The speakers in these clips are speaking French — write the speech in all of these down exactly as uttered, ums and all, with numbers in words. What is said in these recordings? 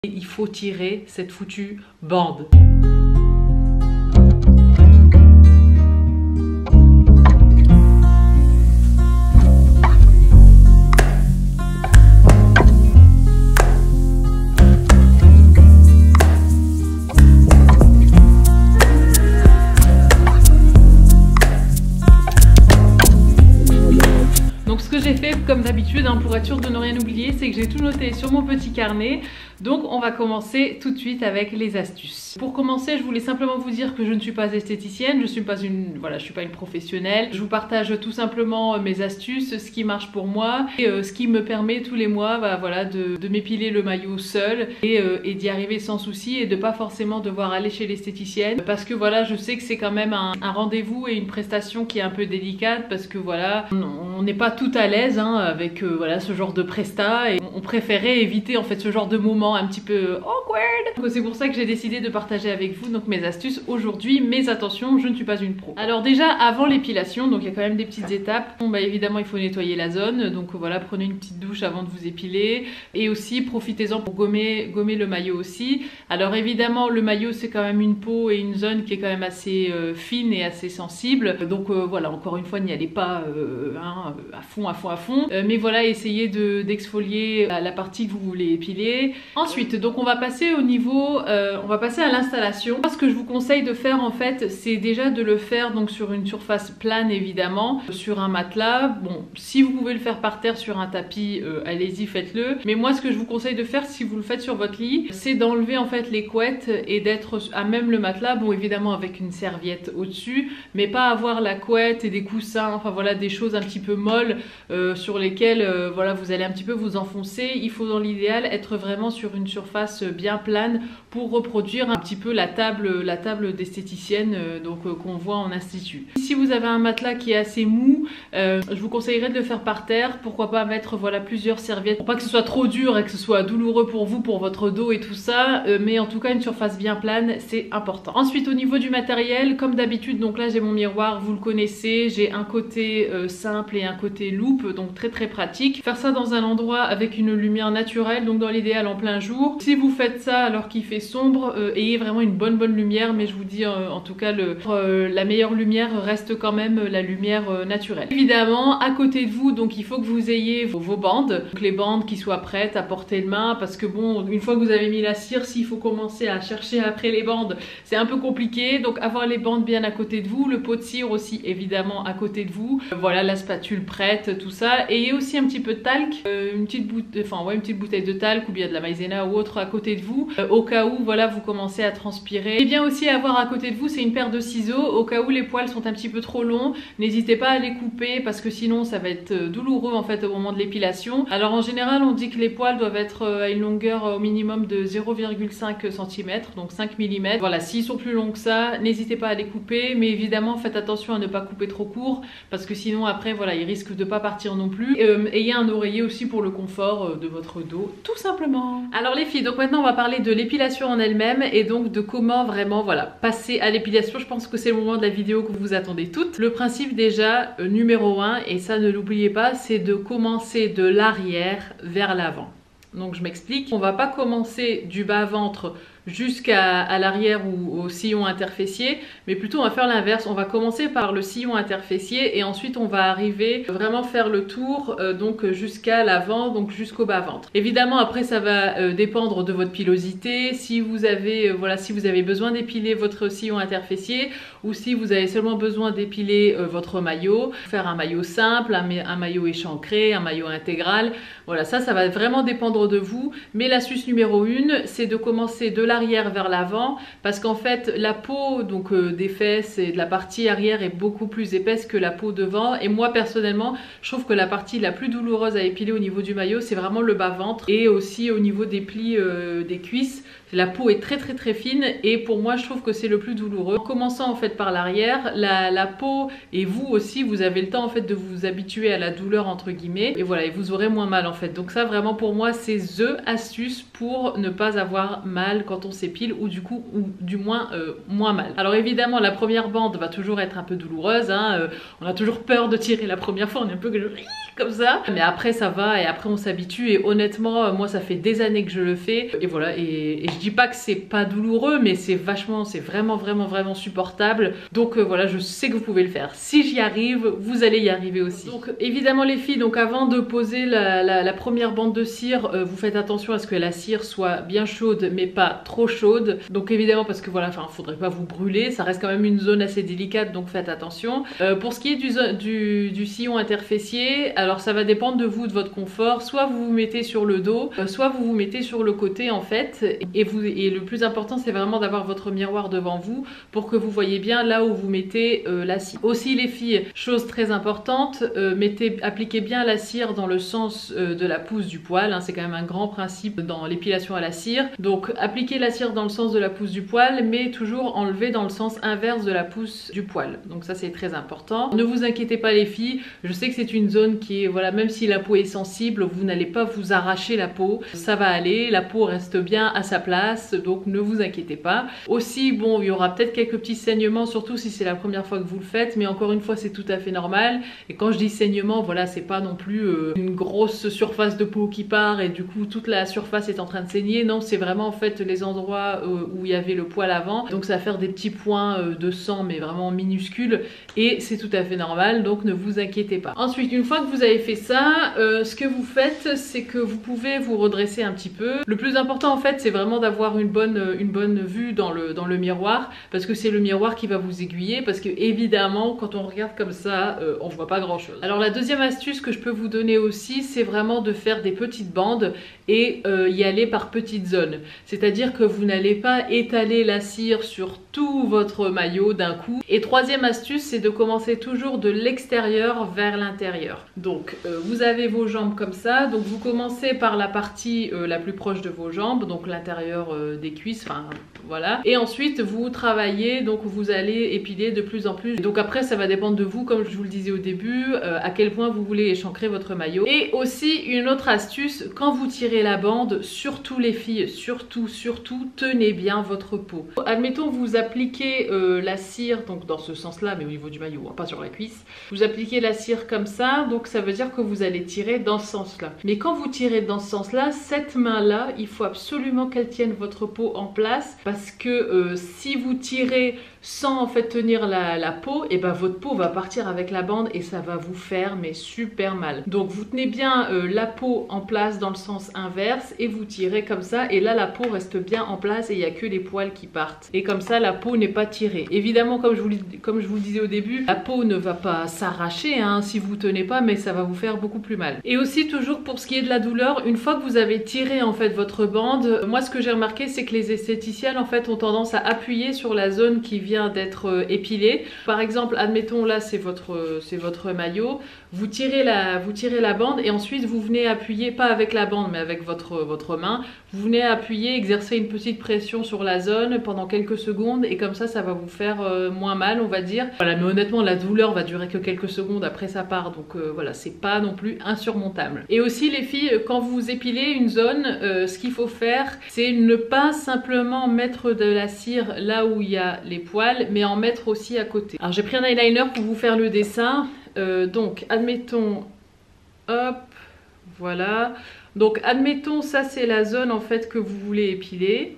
et il faut tirer cette foutue bande. Comme d'habitude, hein, pour être sûr de ne rien oublier, c'est que j'ai tout noté sur mon petit carnet. Donc on va commencer tout de suite avec les astuces. Pour commencer, je voulais simplement vous dire que je ne suis pas esthéticienne, je suis pas une, voilà, je suis pas une professionnelle. Je vous partage tout simplement mes astuces, ce qui marche pour moi et euh, ce qui me permet tous les mois, bah, voilà, de, de m'épiler le maillot seul et, euh, et d'y arriver sans souci et de pas forcément devoir aller chez l'esthéticienne, parce que voilà, je sais que c'est quand même un, un rendez-vous et une prestation qui est un peu délicate, parce que voilà, on n'est pas tout à l'aise hein, avec euh, voilà, ce genre de presta, et on préférait éviter en fait ce genre de moment un petit peu awkward. C'est pour ça que j'ai décidé de partager avec vous donc mes astuces aujourd'hui, mais attention, je ne suis pas une pro. Alors déjà, avant l'épilation, donc il y a quand même des petites étapes. Bon, bah évidemment, il faut nettoyer la zone, donc voilà, prenez une petite douche avant de vous épiler, et aussi profitez-en pour gommer, gommer le maillot aussi. Alors évidemment, le maillot c'est quand même une peau et une zone qui est quand même assez euh, fine et assez sensible, donc euh, voilà, encore une fois, n'y allez pas euh, hein, à fond, à fond, à fond, euh, mais voilà, essayez de d'exfolier la, la partie que vous voulez épiler. Ensuite, donc on va passer au niveau, euh, on va passer à l'installation. Ce que je vous conseille de faire en fait, c'est déjà de le faire donc sur une surface plane évidemment, sur un matelas. Bon, si vous pouvez le faire par terre sur un tapis, euh, allez-y, faites-le. Mais moi, ce que je vous conseille de faire, si vous le faites sur votre lit, c'est d'enlever en fait les couettes et d'être à même le matelas. Bon, évidemment avec une serviette au-dessus, mais pas avoir la couette et des coussins, enfin voilà, des choses un petit peu molles euh, sur lesquelles euh, voilà, vous allez un petit peu vous enfoncer. Il faut dans l'idéal être vraiment sur une surface bien plane pour reproduire un petit peu la table, la table d'esthéticienne euh, donc euh, qu'on voit en institut. Si vous avez un matelas qui est assez mou, euh, je vous conseillerais de le faire par terre. Pourquoi pas mettre voilà plusieurs serviettes pour pas que ce soit trop dur et que ce soit douloureux pour vous, pour votre dos et tout ça, euh, mais en tout cas une surface bien plane, c'est important. Ensuite, au niveau du matériel, comme d'habitude, donc là j'ai mon miroir, vous le connaissez, j'ai un côté euh, simple et un côté loupe, donc très très pratique. Faire ça dans un endroit avec une lumière naturelle, donc dans l'idéal en plein jour. Si vous faites ça alors qu'il fait sombre, euh, ayez vraiment une bonne bonne lumière, mais je vous dis euh, en tout cas le, euh, la meilleure lumière reste quand même la lumière euh, naturelle. Évidemment, à côté de vous, donc il faut que vous ayez vos, vos bandes, donc les bandes qui soient prêtes à portée de main, parce que bon, une fois que vous avez mis la cire, s'il faut commencer à chercher après les bandes, c'est un peu compliqué. Donc avoir les bandes bien à côté de vous, le pot de cire aussi évidemment à côté de vous, euh, voilà, la spatule prête, tout ça. Ayez aussi un petit peu de talc, euh, une petite bouteille, enfin ouais, une petite bouteille de talc ou bien de la maïzena ou autre à côté de vous, euh, au cas où voilà vous commencez à transpirer. Et bien aussi avoir à côté de vous, c'est une paire de ciseaux, au cas où les poils sont un petit peu trop longs. N'hésitez pas à les couper, parce que sinon ça va être douloureux en fait au moment de l'épilation. Alors en général, on dit que les poils doivent être à une longueur au minimum de zéro virgule cinq centimètres, donc cinq millimètres. Voilà, s'ils sont plus longs que ça, n'hésitez pas à les couper, mais évidemment faites attention à ne pas couper trop court, parce que sinon après voilà, ils risquent de pas partir non plus. Euh, ayez un oreiller aussi pour le confort de votre dos, tout simplement. Alors les filles, donc maintenant on va parler de l'épilation en elle-même, et donc de comment vraiment voilà passer à l'épilation. Je pense que c'est le moment de la vidéo que vous attendez toutes. Le principe déjà euh, numéro un, et ça ne l'oubliez pas, c'est de commencer de l'arrière vers l'avant. Donc je m'explique, on va pas commencer du bas-ventre jusqu'à à l'arrière ou au sillon interfessier, mais plutôt on va faire l'inverse. On va commencer par le sillon interfessier et ensuite on va arriver vraiment faire le tour euh, donc jusqu'à l'avant, donc jusqu'au bas-ventre. Évidemment après ça va euh, dépendre de votre pilosité, si vous avez euh, voilà, si vous avez besoin d'épiler votre sillon interfessier ou si vous avez seulement besoin d'épiler euh, votre maillot, faire un maillot simple, un, un maillot échancré, un maillot intégral. Voilà, ça ça va vraiment dépendre de vous, mais l'astuce numéro une, c'est de commencer de l'arrière vers l'avant, parce qu'en fait la peau donc euh, des fesses et de la partie arrière est beaucoup plus épaisse que la peau devant, et moi personnellement je trouve que la partie la plus douloureuse à épiler au niveau du maillot c'est vraiment le bas ventre, et aussi au niveau des plis euh, des cuisses. La peau est très très très fine, et pour moi je trouve que c'est le plus douloureux. En commençant en fait par l'arrière, la, la peau et vous aussi vous avez le temps en fait de vous habituer à la douleur entre guillemets, et voilà, et vous aurez moins mal en fait. Donc ça vraiment pour moi c'est the astuce pour ne pas avoir mal quand quand on s'épile, ou du coup ou du moins euh, moins mal. Alors évidemment la première bande va toujours être un peu douloureuse, hein, euh, on a toujours peur de tirer la première fois, on est un peu comme ça, mais après ça va et après on s'habitue, et honnêtement moi ça fait des années que je le fais et voilà, et, et je dis pas que c'est pas douloureux, mais c'est vachement, c'est vraiment vraiment vraiment supportable, donc euh, voilà, je sais que vous pouvez le faire. Si j'y arrive, vous allez y arriver aussi. Donc évidemment les filles, donc avant de poser la, la, la première bande de cire, euh, vous faites attention à ce que la cire soit bien chaude mais pas trop chaude, donc évidemment parce que voilà, enfin faudrait pas vous brûler, ça reste quand même une zone assez délicate, donc faites attention. Euh, pour ce qui est du, du, du sillon interfessier, alors ça va dépendre de vous, de votre confort, soit vous vous mettez sur le dos, euh, soit vous vous mettez sur le côté en fait, et, vous, et le plus important c'est vraiment d'avoir votre miroir devant vous pour que vous voyez bien là où vous mettez euh, la cire. Aussi les filles, chose très importante, euh, mettez, appliquez bien la cire dans le sens euh, de la pousse du poil, hein, c'est quand même un grand principe dans l'épilation à la cire, donc appliquez la cire dans le sens de la pousse du poil, mais toujours enlever dans le sens inverse de la pousse du poil, donc ça c'est très important. Ne vous inquiétez pas les filles, je sais que c'est une zone qui est, voilà, même si la peau est sensible, vous n'allez pas vous arracher la peau, ça va aller, la peau reste bien à sa place, donc ne vous inquiétez pas. Aussi bon, il y aura peut-être quelques petits saignements, surtout si c'est la première fois que vous le faites, mais encore une fois c'est tout à fait normal, et quand je dis saignement, voilà, c'est pas non plus euh, une grosse surface de peau qui part et du coup toute la surface est en train de saigner, non, c'est vraiment en fait les endroits euh, où il y avait le poil avant, donc ça va faire des petits points euh, de sang mais vraiment minuscules, et c'est tout à fait normal, donc ne vous inquiétez pas. Ensuite, une fois que vous avez fait ça, euh, ce que vous faites, c'est que vous pouvez vous redresser un petit peu. Le plus important en fait, c'est vraiment d'avoir une bonne, une bonne vue dans le, dans le miroir, parce que c'est le miroir qui va vous aiguiller, parce que évidemment quand on regarde comme ça, euh, on voit pas grand chose. Alors la deuxième astuce que je peux vous donner aussi, c'est vraiment de faire des petites bandes et euh, y aller par petites zones. C'est-à-dire que vous n'allez pas étaler la cire sur tout votre maillot d'un coup. Et troisième astuce, c'est de commencer toujours de l'extérieur vers l'intérieur. Donc euh, vous avez vos jambes comme ça, donc vous commencez par la partie euh, la plus proche de vos jambes, donc l'intérieur euh, des cuisses, enfin voilà. Et ensuite vous travaillez, donc vous allez épiler de plus en plus. Et donc après ça va dépendre de vous, comme je vous le disais au début, euh, à quel point vous voulez échancrer votre maillot. Et aussi une autre astuce, quand vous tirez la bande, surtout les filles, surtout, surtout, tenez bien votre peau. Admettons vous appliquez euh, la cire, donc dans ce sens-là, mais au niveau du maillot, hein, pas sur la cuisse. Vous appliquez la cire comme ça, donc ça veut dire que vous allez tirer dans ce sens-là. Mais quand vous tirez dans ce sens-là, cette main-là, il faut absolument qu'elle tienne votre peau en place, parce que euh, si vous tirez sans en fait tenir la, la peau, et ben votre peau va partir avec la bande et ça va vous faire mais super mal. Donc vous tenez bien euh, la peau en place dans le sens inverse et vous tirez comme ça, et là la peau reste bien en place et il n'y a que les poils qui partent. Et comme ça la peau n'est pas tirée. Évidemment, comme je vous, comme je vous le disais au début, la peau ne va pas s'arracher hein, si vous tenez pas, mais ça va vous faire beaucoup plus mal. Et aussi toujours pour ce qui est de la douleur, une fois que vous avez tiré en fait votre bande, moi ce que j'ai remarqué c'est que les esthéticiennes en fait ont tendance à appuyer sur la zone qui vient d'être épilée. Par exemple, admettons là c'est votre, c'est votre maillot, vous tirez, la, vous tirez la bande et ensuite vous venez appuyer, pas avec la bande mais avec votre, votre main, vous venez appuyer, exercer une petite pression sur la zone pendant quelques secondes et comme ça ça va vous faire euh, moins mal on va dire. Voilà, mais honnêtement la douleur va durer que quelques secondes, après ça part, donc euh, voilà, c'est pas non plus insurmontable. Et aussi les filles, quand vous épilez une zone, euh, ce qu'il faut faire c'est ne pas simplement mettre de la cire là où il y a les poils, mais en mettre aussi à côté. Alors j'ai pris un eyeliner pour vous faire le dessin, euh, donc admettons, hop, voilà, donc admettons ça c'est la zone en fait que vous voulez épiler.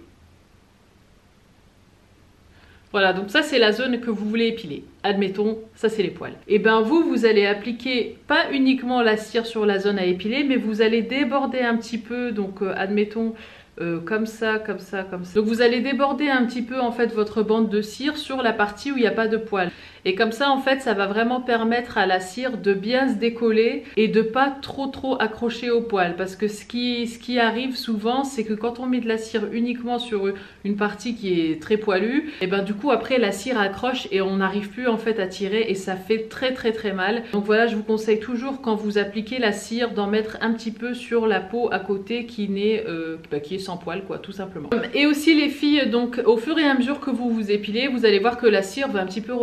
Voilà, donc ça c'est la zone que vous voulez épiler. Admettons, ça c'est les poils. Et bien vous, vous allez appliquer pas uniquement la cire sur la zone à épiler, mais vous allez déborder un petit peu, donc euh, admettons euh, comme ça, comme ça, comme ça. Donc vous allez déborder un petit peu en fait votre bande de cire sur la partie où il n'y a pas de poils. Et comme ça en fait ça va vraiment permettre à la cire de bien se décoller et de pas trop trop accrocher au poil, parce que ce qui, ce qui arrive souvent c'est que quand on met de la cire uniquement sur une partie qui est très poilue, et ben du coup après la cire accroche et on n'arrive plus en fait à tirer et ça fait très très très mal. Donc voilà, je vous conseille toujours quand vous appliquez la cire d'en mettre un petit peu sur la peau à côté qui n'est euh, bah, qui est sans poil quoi, tout simplement. Et aussi les filles, donc au fur et à mesure que vous vous épilez, vous allez voir que la cire va un petit peu refroidir.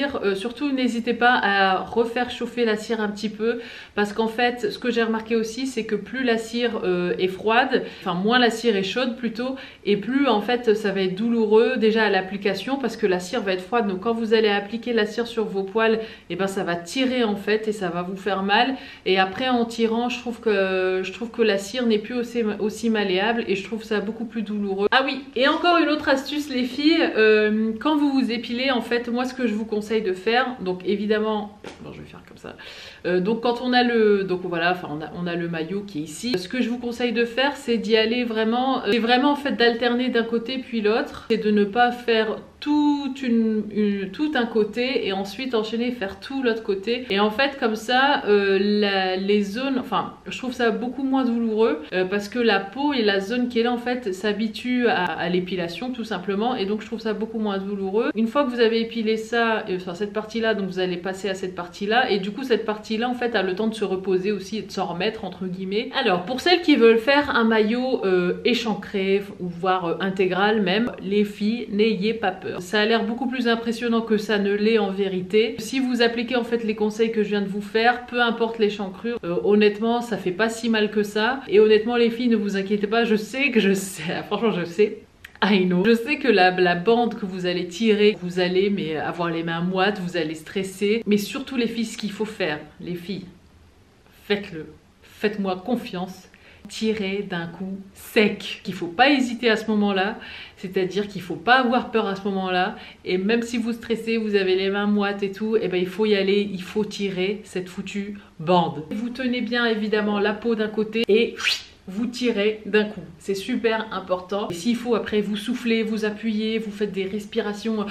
cire. Euh, surtout n'hésitez pas à refaire chauffer la cire un petit peu, parce qu'en fait ce que j'ai remarqué aussi, c'est que plus la cire euh, est froide, enfin moins la cire est chaude plutôt, et plus en fait ça va être douloureux déjà à l'application, parce que la cire va être froide. Donc quand vous allez appliquer la cire sur vos poils, et ben ça va tirer en fait et ça va vous faire mal. Et après en tirant, je trouve que je trouve que la cire n'est plus aussi, aussi malléable, et je trouve ça beaucoup plus douloureux. Ah oui, et encore une autre astuce les filles, euh, quand vous vous épilez, en fait moi ce que je vous conseille de faire, donc évidemment, bon, je vais faire comme ça, euh, donc quand on a le, donc voilà, enfin on a, on a le maillot qui est ici, ce que je vous conseille de faire, c'est d'y aller vraiment, c'est vraiment en fait d'alterner d'un côté puis l'autre, et de ne pas faire toute une, une, tout un côté et ensuite enchaîner et faire tout l'autre côté. Et en fait comme ça euh, la, les zones, enfin je trouve ça beaucoup moins douloureux euh, parce que la peau et la zone qui est là en fait s'habitue à, à l'épilation tout simplement, et donc je trouve ça beaucoup moins douloureux. Une fois que vous avez épilé ça, euh, enfin cette partie là, donc vous allez passer à cette partie là, et du coup cette partie là en fait a le temps de se reposer aussi et de s'en remettre entre guillemets. Alors pour celles qui veulent faire un maillot euh, échancré ou voire euh, intégral même, les filles, n'ayez pas peur. Ça a l'air beaucoup plus impressionnant que ça ne l'est en vérité. Si vous appliquez en fait les conseils que je viens de vous faire, peu importe l'échancrure, euh, honnêtement ça fait pas si mal que ça. Et honnêtement les filles, ne vous inquiétez pas, je sais que je sais, franchement je sais. I know. Je sais que la, la bande que vous allez tirer, vous allez mais avoir les mains moites, vous allez stresser. Mais surtout les filles, ce qu'il faut faire, les filles, faites-le. Faites-moi confiance. Tirez d'un coup sec. Qu'il ne faut pas hésiter à ce moment-là. C'est-à-dire qu'il ne faut pas avoir peur à ce moment-là. Et même si vous stressez, vous avez les mains moites et tout, et ben il faut y aller, il faut tirer cette foutue bande. Vous tenez bien évidemment la peau d'un côté et vous tirez d'un coup. C'est super important. Et s'il faut après vous soufflez, vous appuyez, vous faites des respirations,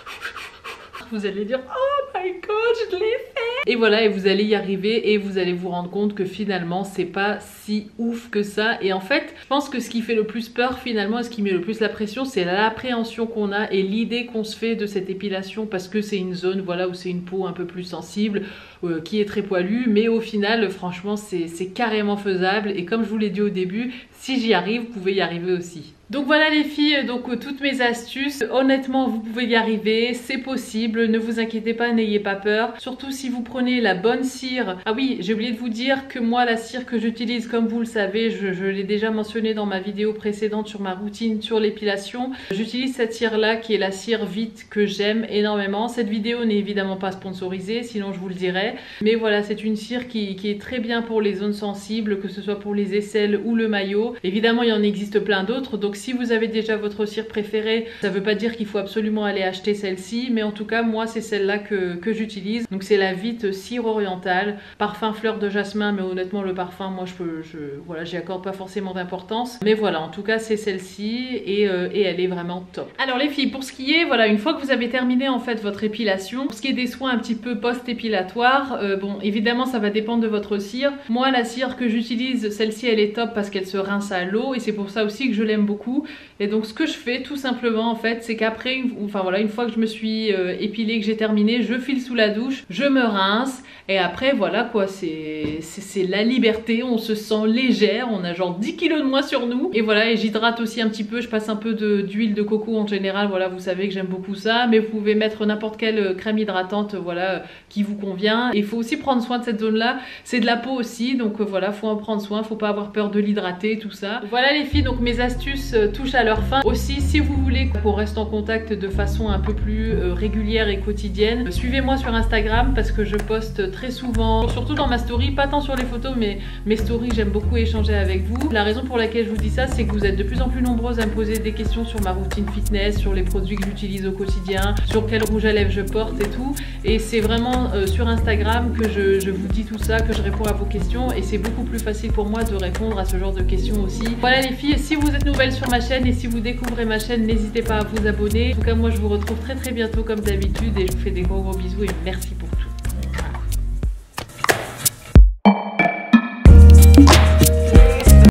vous allez dire oh my god, je l'ai fait. Et voilà, et vous allez y arriver et vous allez vous rendre compte que finalement c'est pas si ouf que ça. Et en fait, je pense que ce qui fait le plus peur finalement et ce qui met le plus la pression, c'est l'appréhension qu'on a et l'idée qu'on se fait de cette épilation, parce que c'est une zone voilà où c'est une peau un peu plus sensible, euh, qui est très poilue, mais au final franchement c'est carrément faisable. Et comme je vous l'ai dit au début, si j'y arrive, vous pouvez y arriver aussi. Donc voilà les filles, donc euh, toutes mes astuces, honnêtement vous pouvez y arriver, c'est possible, ne vous inquiétez pas, n'ayez pas peur, surtout si vous prenez la bonne cire. Ah oui, j'ai oublié de vous dire que moi la cire que j'utilise, comme vous le savez, je, je l'ai déjà mentionné dans ma vidéo précédente sur ma routine sur l'épilation, j'utilise cette cire là qui est la cire Vite que j'aime énormément. Cette vidéo n'est évidemment pas sponsorisée, sinon je vous le dirais, mais voilà, c'est une cire qui, qui est très bien pour les zones sensibles, que ce soit pour les aisselles ou le maillot. Évidemment il y en existe plein d'autres, donc si vous avez déjà votre cire préférée, ça veut pas dire qu'il faut absolument aller acheter celle-ci, mais en tout cas moi c'est celle-là que, que j'utilise. Donc c'est la Vite cire orientale, parfum fleur de jasmin, mais honnêtement le parfum moi je peux, je, voilà, j'y accorde pas forcément d'importance, mais voilà, en tout cas c'est celle-ci et, euh, et elle est vraiment top. Alors les filles, pour ce qui est, voilà, une fois que vous avez terminé en fait votre épilation, pour ce qui est des soins un petit peu post-épilatoires, euh, bon évidemment ça va dépendre de votre cire. Moi la cire que j'utilise, celle-ci elle est top parce qu'elle se rince à l'eau et c'est pour ça aussi que je l'aime beaucoup. Et donc ce que je fais tout simplement en fait, c'est qu'après, enfin voilà, une fois que je me suis euh, épilée, que j'ai terminé, je file sous la douche, je me rince et après voilà quoi, c'est c'est la liberté, on se sent légère, on a genre dix kilos de moins sur nous. Et voilà, et j'hydrate aussi un petit peu, je passe un peu d'huile de, de coco en général, voilà, vous savez que j'aime beaucoup ça, mais vous pouvez mettre n'importe quelle crème hydratante, voilà, qui vous convient. Et il faut aussi prendre soin de cette zone là, c'est de la peau aussi, donc euh, voilà, faut en prendre soin, faut pas avoir peur de l'hydrater, tout ça. Voilà les filles, donc mes astuces euh, touchent à leur fin. Aussi, si vous voulez qu'on reste en contact de façon un peu plus euh, régulière et quotidienne, suivez-moi sur Instagram parce que je poste très souvent, surtout dans ma story, pas tant sur les photos, mais mes stories, j'aime beaucoup échanger avec vous. La raison pour laquelle je vous dis ça, c'est que vous êtes de plus en plus nombreuses à me poser des questions sur ma routine fitness, sur les produits que j'utilise au quotidien, sur quel rouge à lèvres je porte et tout. Et c'est vraiment euh, sur Instagram que je, je vous dis tout ça, que je réponds à vos questions, et c'est beaucoup plus facile pour moi de répondre à ce genre de questions aussi. Voilà les filles, si vous êtes nouvelles sur ma chaîne et si vous découvrez ma chaîne, n'hésitez pas à vous abonner. En tout cas moi je vous retrouve très très bientôt comme d'habitude et je vous fais des gros gros bisous et merci pour tout.